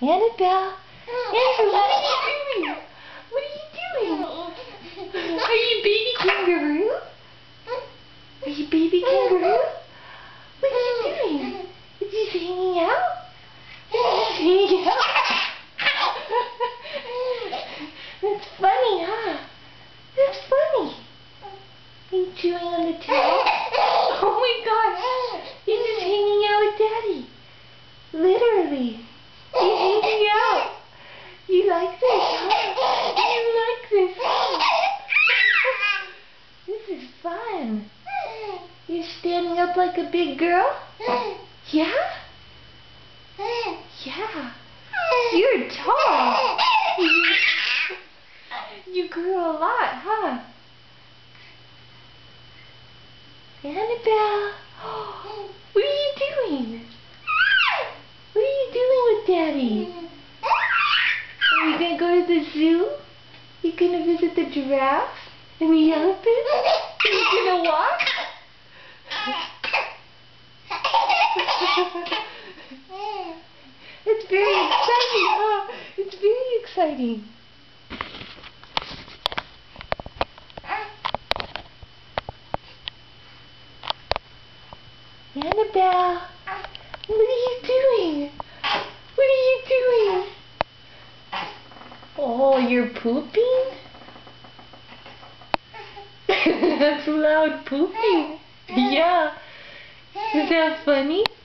Annabelle, Annabelle, what are you doing? What are you doing? Are you baby kangaroo? Are you baby kangaroo? What are you doing? Is he hanging out? Is he hanging out? That's funny, huh? That's funny. Are you chewing on the towel? Oh my gosh! He's just hanging out with Daddy. Literally. He's hanging out. You like this, huh? You like this, huh? This is fun. You're standing up like a big girl? Yeah? Yeah. You're tall. You grew a lot, huh? Annabelle, what are you doing? What are you doing with Daddy? Are you going to go to the zoo? You going to visit the giraffe and the elephant? Are you going to walk? It's very exciting, huh? It's very exciting. Annabelle, what are you doing? What are you doing? Oh, you're pooping? That's loud pooping. Yeah. Is that funny?